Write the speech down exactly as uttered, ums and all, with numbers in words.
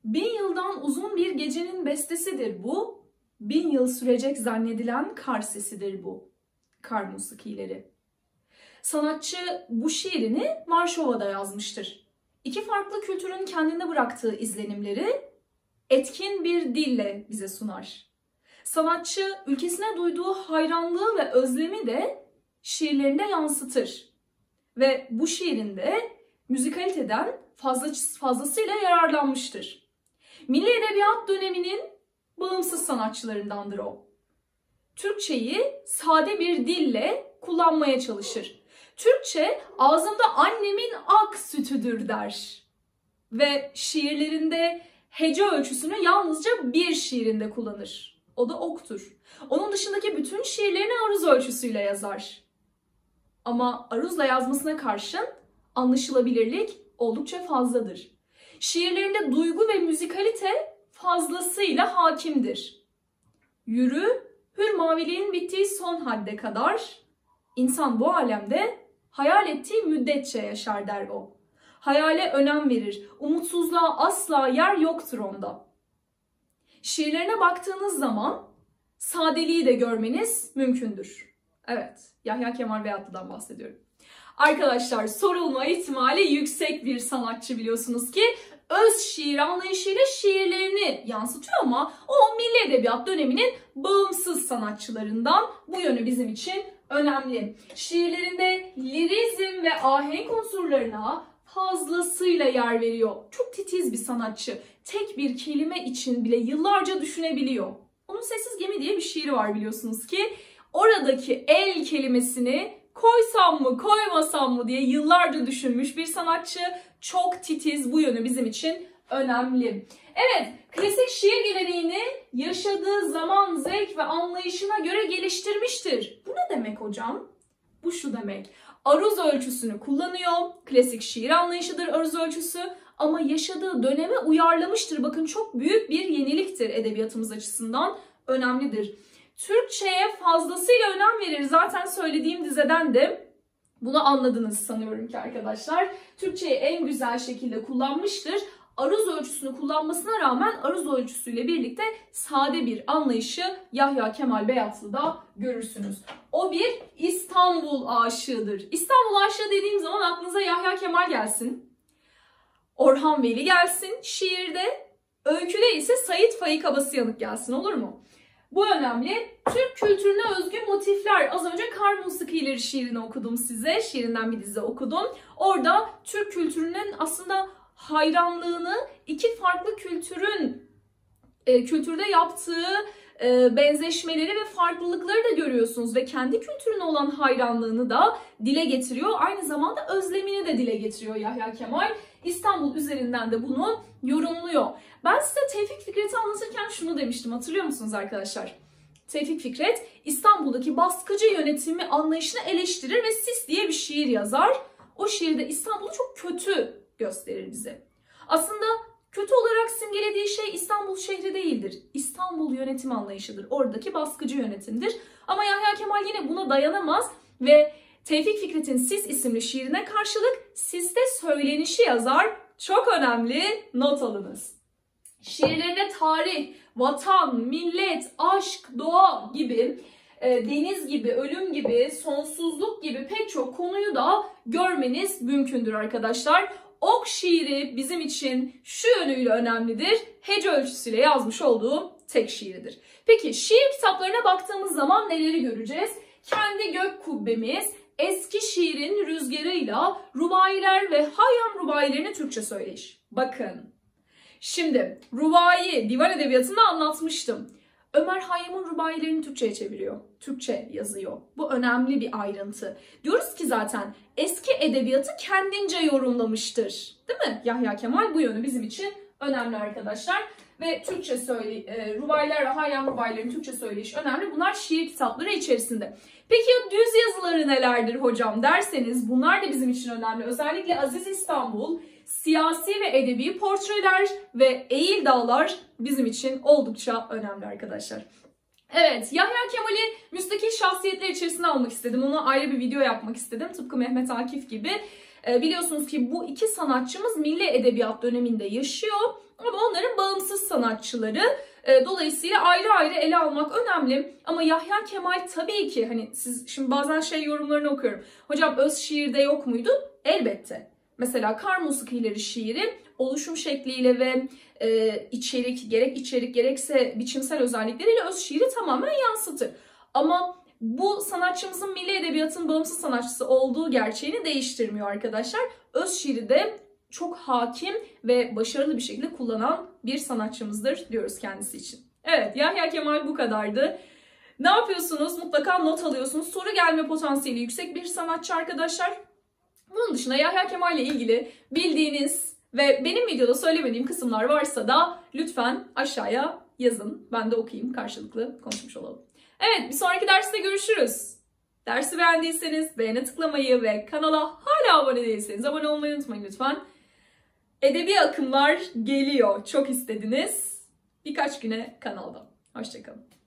Bin yıldan uzun bir gecenin bestesidir bu. Bin yıl sürecek zannedilen kar sesidir bu. Kar musikileri. Sanatçı bu şiirini Varşova'da yazmıştır. İki farklı kültürün kendinde bıraktığı izlenimleri etkin bir dille bize sunar. Sanatçı ülkesine duyduğu hayranlığı ve özlemi de şiirlerinde yansıtır. Ve bu şiirinde müzikaliteden fazla, fazlasıyla yararlanmıştır. Milli Edebiyat döneminin bağımsız sanatçılarındandır o. Türkçeyi sade bir dille kullanmaya çalışır. Türkçe ağzımda annemin ak sütüdür der. Ve şiirlerinde hece ölçüsünü yalnızca bir şiirinde kullanır. O da oktur. Onun dışındaki bütün şiirlerini aruz ölçüsüyle yazar. Ama aruzla yazmasına karşın anlaşılabilirlik oldukça fazladır. Şiirlerinde duygu ve müzikalite fazlasıyla hakimdir. Yürü, hür maviliğin bittiği son hadde kadar, insan bu alemde hayal ettiği müddetçe yaşar der o. Hayale önem verir, umutsuzluğa asla yer yoktur onda. Şiirlerine baktığınız zaman sadeliği de görmeniz mümkündür. Evet, Yahya Kemal Beyatlı'dan bahsediyorum. Arkadaşlar, sorulma ihtimali yüksek bir sanatçı biliyorsunuz ki öz şiir anlayışıyla şiirlerini yansıtıyor ama o Milli Edebiyat döneminin bağımsız sanatçılarından. Bu yönü bizim için önemli. Şiirlerinde lirizm ve ahenk unsurlarına fazlasıyla yer veriyor. Çok titiz bir sanatçı. Tek bir kelime için bile yıllarca düşünebiliyor. Onun Sessiz Gemi diye bir şiiri var biliyorsunuz ki. Oradaki el kelimesini koysam mı koymasam mı diye yıllarca düşünmüş bir sanatçı. Çok titiz, bu yönü bizim için önemli. Evet, klasik şiir geleneğini yaşadığı zaman, zevk ve anlayışına göre geliştirmiştir. Bu ne demek hocam? Bu şu demek. Aruz ölçüsünü kullanıyor. Klasik şiir anlayışıdır aruz ölçüsü. Ama yaşadığı döneme uyarlamıştır. Bakın, çok büyük bir yeniliktir edebiyatımız açısından. Önemlidir. Türkçe'ye fazlasıyla önem verir. Zaten söylediğim dizeden de bunu anladınız sanıyorum ki arkadaşlar. Türkçeyi en güzel şekilde kullanmıştır. Aruz ölçüsünü kullanmasına rağmen aruz ölçüsüyle birlikte sade bir anlayışı Yahya Kemal Beyatlı'da görürsünüz. O bir İstanbul aşığıdır. İstanbul aşığı dediğim zaman aklınıza Yahya Kemal gelsin. Orhan Veli gelsin şiirde. Öyküde ise Sait Faik Abasıyanık gelsin, olur mu? Bu önemli. Türk kültürüne özgü motifler. Az önce Kar Musikileri şiirini okudum size. Şiirinden bir dizi okudum. Orada Türk kültürünün aslında hayranlığını iki farklı kültürün e, kültürde yaptığı e, benzeşmeleri ve farklılıkları da görüyorsunuz. Ve kendi kültürüne olan hayranlığını da dile getiriyor. Aynı zamanda özlemini de dile getiriyor Yahya Kemal. İstanbul üzerinden de bunu yorumluyor. Ben size Tevfik Fikret'i anlatırken şunu demiştim, hatırlıyor musunuz arkadaşlar? Tevfik Fikret İstanbul'daki baskıcı yönetimi anlayışını eleştirir ve Sis diye bir şiir yazar. O şiirde İstanbul'u çok kötü gösterir bize. Aslında kötü olarak simgelediği şey İstanbul şehri değildir. İstanbul yönetim anlayışıdır. Oradaki baskıcı yönetimdir. Ama Yahya Kemal yine buna dayanamaz ve Tevfik Fikret'in Sis isimli şiirine karşılık Sis'te söylenişi yazar. Çok önemli, not alınız. Şiirlerinde tarih, vatan, millet, aşk, doğa gibi, e, deniz gibi, ölüm gibi, sonsuzluk gibi pek çok konuyu da görmeniz mümkündür arkadaşlar. Ok şiiri bizim için şu yönüyle önemlidir. Hece ölçüsüyle yazmış olduğu tek şiiridir. Peki şiir kitaplarına baktığımız zaman neleri göreceğiz? Kendi Gök Kubbemiz, Eski Şiirin Rüzgarıyla Rubayiler ve Hayyam Rubayilerini Türkçe söyleyiş. Bakın. Şimdi Rubai, divan edebiyatını anlatmıştım. Ömer Hayyam'ın rubayilerini Türkçe'ye çeviriyor. Türkçe yazıyor. Bu önemli bir ayrıntı. Diyoruz ki zaten eski edebiyatı kendince yorumlamıştır. Değil mi? Yahya Kemal bu yönü bizim için önemli arkadaşlar. Ve Türkçe söyle, e, rubayiler ve Hayyam rubayilerin Türkçe söyleyişi önemli. Bunlar şiir kitapları içerisinde. Peki ya düz yazıları nelerdir hocam derseniz bunlar da bizim için önemli. Özellikle Aziz İstanbul, siyasi ve edebi portreler ve Eğil Dağlar bizim için oldukça önemli arkadaşlar. Evet, Yahya Kemal'i müstakil şahsiyetler içerisine almak istedim. Ona ayrı bir video yapmak istedim. Tıpkı Mehmet Akif gibi. Ee, biliyorsunuz ki bu iki sanatçımız Milli Edebiyat döneminde yaşıyor. Ama onların sanatçıları. Dolayısıyla ayrı ayrı ele almak önemli. Ama Yahya Kemal tabii ki, hani siz şimdi bazen şey yorumlarını okuyorum. Hocam öz şiirde yok muydu? Elbette. Mesela Kar Musikileri şiiri oluşum şekliyle ve e, içerik, gerek içerik gerekse biçimsel özellikleriyle öz şiiri tamamen yansıtır. Ama bu sanatçımızın milli edebiyatın bağımsız sanatçısı olduğu gerçeğini değiştirmiyor arkadaşlar. Öz şiiri de çok hakim ve başarılı bir şekilde kullanan bir sanatçımızdır diyoruz kendisi için. Evet, Yahya Kemal bu kadardı. Ne yapıyorsunuz? Mutlaka not alıyorsunuz. Soru gelme potansiyeli yüksek bir sanatçı arkadaşlar. Bunun dışında Yahya Kemal ile ilgili bildiğiniz ve benim videoda söylemediğim kısımlar varsa da lütfen aşağıya yazın. Ben de okuyayım, karşılıklı konuşmuş olalım. Evet, bir sonraki derste görüşürüz. Dersi beğendiyseniz beğene tıklamayı ve kanala hala abone değilseniz abone olmayı unutmayın lütfen. Edebi akımlar geliyor. Çok istediniz. Birkaç güne kanalda. Hoşça kalın.